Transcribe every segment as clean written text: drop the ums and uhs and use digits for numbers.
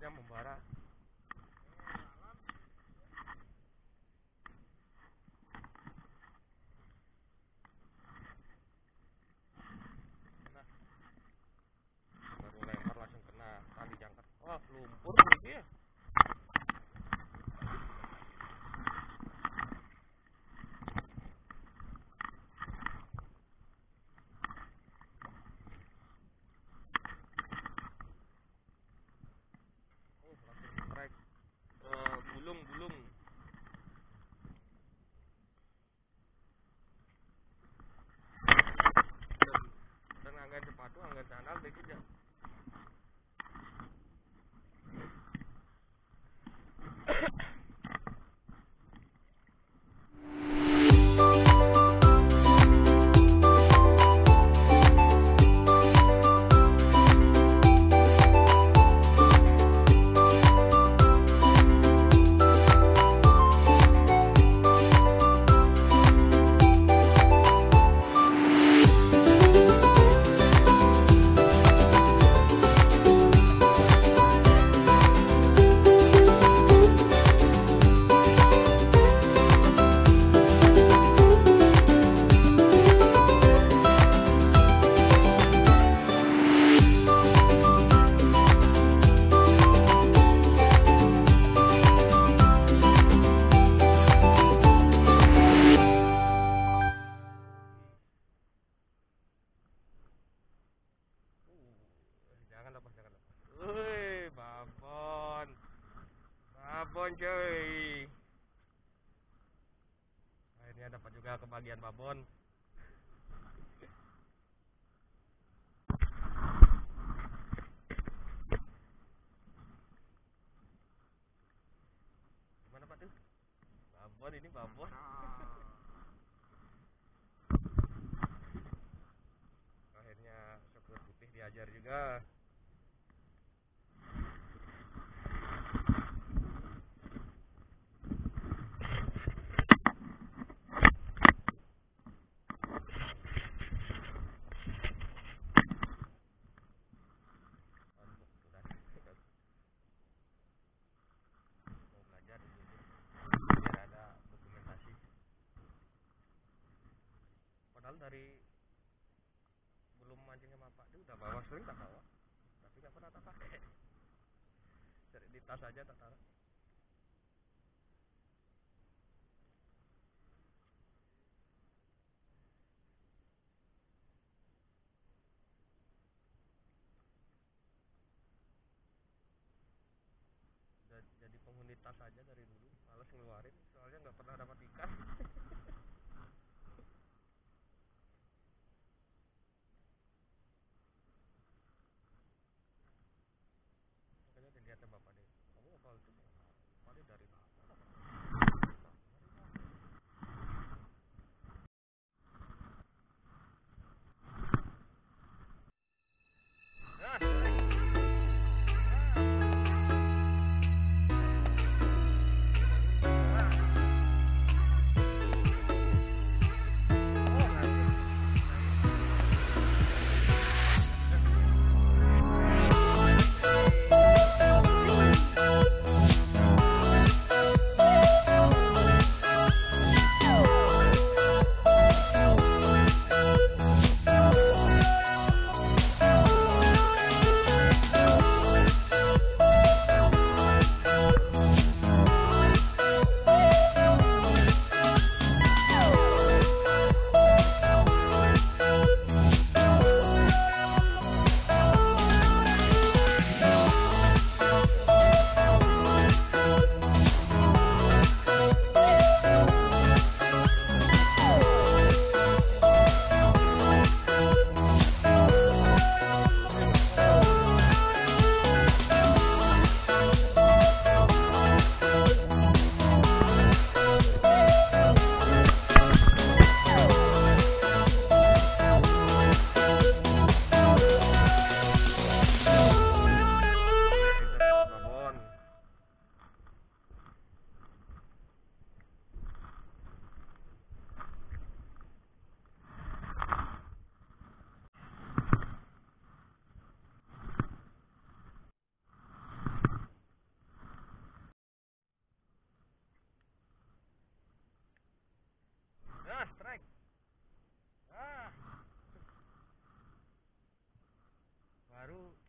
tempatnya membara. Nah, baru lempar langsung kena tali jangkar. Wah, lumpur gitu ya. Langsung strike bulung-bulung. Dan anggan sepatu, anggan sandal deh juga. Jangan lepas. Wih, babon cuy. Akhirnya dapat juga kebagian babon. Gimana Pak tuh? Babon ini babon. Akhirnya sopir putih diajar juga. Padahal dari belum mancing sama PakDE udah bawa, sering tak bawa, tapi nggak pernah tak pakai. Cari di tas aja tak taruh. Udah jadi penghuni tas aja dari dulu, males ngeluarin soalnya nggak pernah dapat ikan. Makanya dilihatnya bapak deh, kamu apa itu paling dari mana?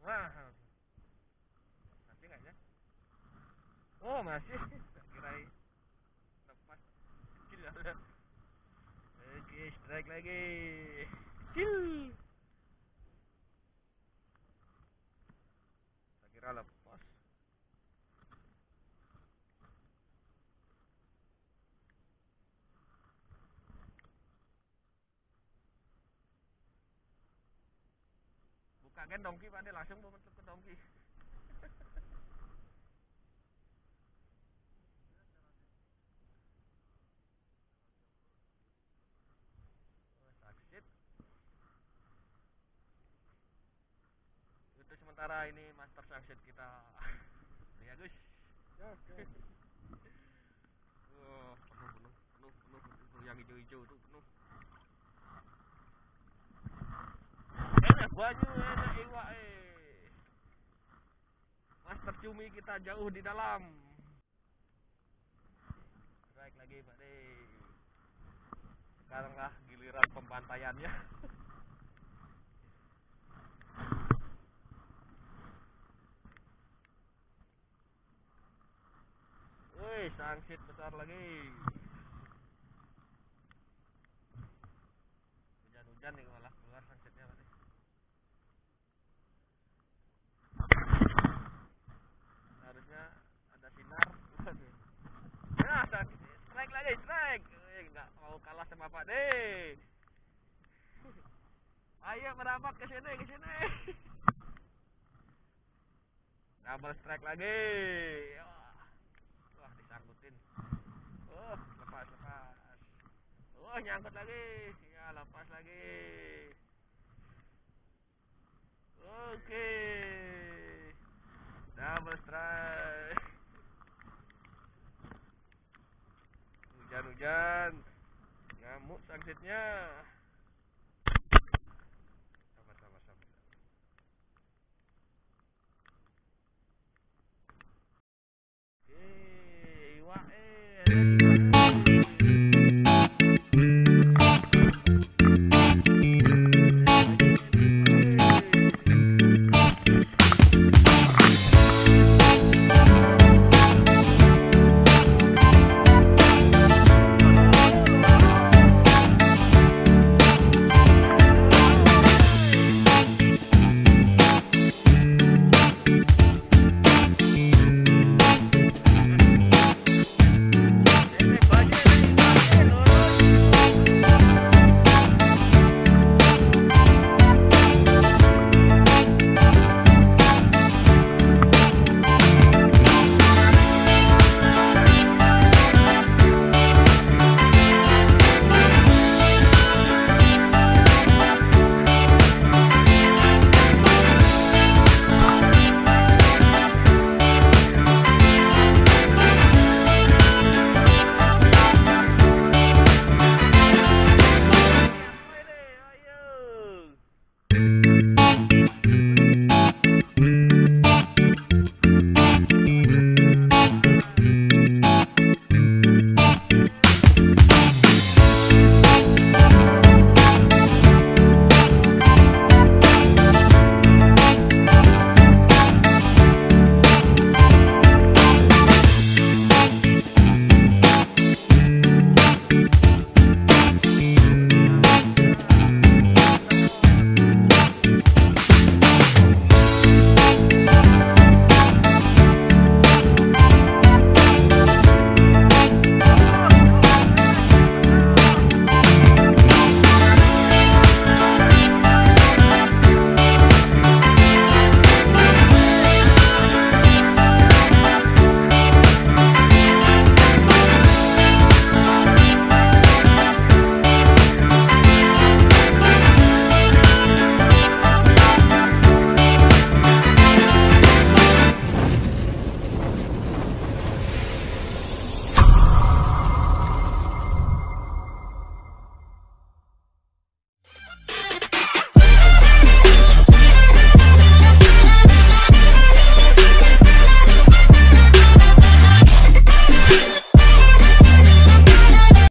Wah, masih nggak ya? Oh masih, tak kirain lepas. Kecil ada. Oke, strike lagi. Kecil. Tak kira lepas. Buka kan dongki Pak De, langsung mau mentok ke dongki. Oh, saksit. Untuk sementara ini master saksit kita. Ya Gus. Oke. Wah, penuh yang hijau-hijau tuh penuh. Enak banyu, enak iwak Master cumi kita jauh di dalam. Strike lagi Pak De. Sekarang lah giliran pembantaiannya. Wih, sangsit besar lagi. Hujan-hujan nih malah keluar sangsitnya Pak De. Harusnya ada sinar. Nah, strike lagi, strike. Nggak mau kalah sama Pak De. Ayo merapat ke sini, ke sini. Double strike lagi. Wah, disangkutin. Oh, lepas, lepas. Oh, nyangkut lagi. Ya, lepas lagi. Oke. Double strike. Hujan-hujan. Ngamuk sangsitnya.